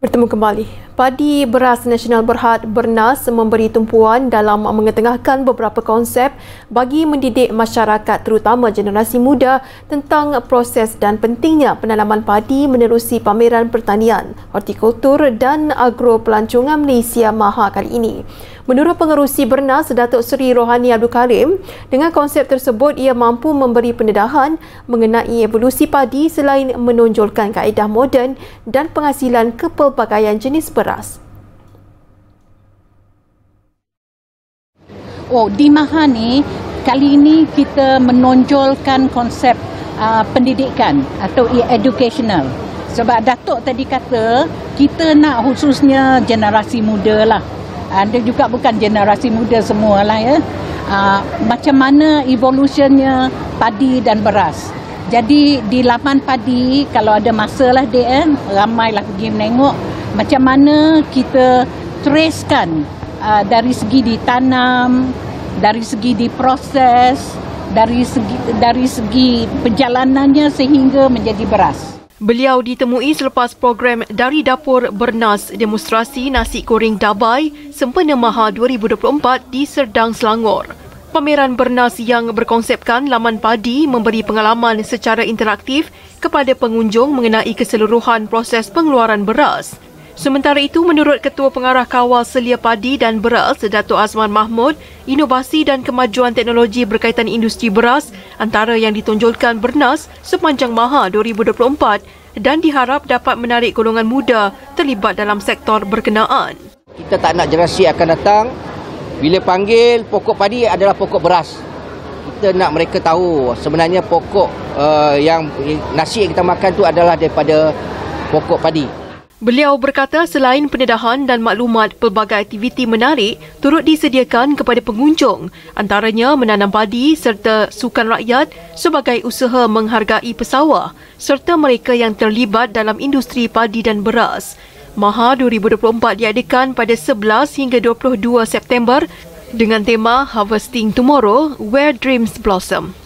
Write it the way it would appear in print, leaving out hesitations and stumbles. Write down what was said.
Bertemu kembali. Padi Beras Nasional Berhad Bernas memberi tumpuan dalam mengetengahkan beberapa konsep bagi mendidik masyarakat terutama generasi muda tentang proses dan pentingnya penanaman padi menerusi pameran pertanian, hortikultur dan agro pelancongan Malaysia Maha kali ini. Menurut Pengerusi Bernas Datuk Seri Rohani Abdul Karim, dengan konsep tersebut ia mampu memberi pendedahan mengenai evolusi padi selain menonjolkan kaedah moden dan penghasilan kepelbagaian jenis beras. Di Maha ni, kali ini kita menonjolkan konsep pendidikan atau educational. Sebab Datuk tadi kata, kita nak khususnya generasi muda lah. Ada juga bukan generasi muda semua lah ya. Macam mana evolutionnya padi dan beras. Jadi di laman padi, kalau ada masa lah dia ramailah pergi menengok macam mana kita tracekan dari segi ditanam, dari segi diproses, dari segi perjalanannya sehingga menjadi beras. Beliau ditemui selepas program Dari Dapur Bernas demonstrasi nasi goreng Dabai Sempena Maha 2024 di Serdang, Selangor. Pameran Bernas yang berkonsepkan laman padi memberi pengalaman secara interaktif kepada pengunjung mengenai keseluruhan proses pengeluaran beras. Sementara itu, menurut Ketua Pengarah Kawal Selia Padi dan Beras, Datuk Azman Mahmud, inovasi dan kemajuan teknologi berkaitan industri beras antara yang ditonjolkan Bernas sepanjang Maha 2024 dan diharap dapat menarik golongan muda terlibat dalam sektor berkenaan. Kita tak nak generasi akan datang, bila panggil pokok padi adalah pokok beras. Kita nak mereka tahu sebenarnya pokok yang nasi yang kita makan tu adalah daripada pokok padi. Beliau berkata selain pendedahan dan maklumat, pelbagai aktiviti menarik turut disediakan kepada pengunjung, antaranya menanam padi serta sukan rakyat sebagai usaha menghargai pesawah serta mereka yang terlibat dalam industri padi dan beras. Maha 2024 diadakan pada 11 hingga 22 September dengan tema Harvesting Tomorrow, Where Dreams Blossom.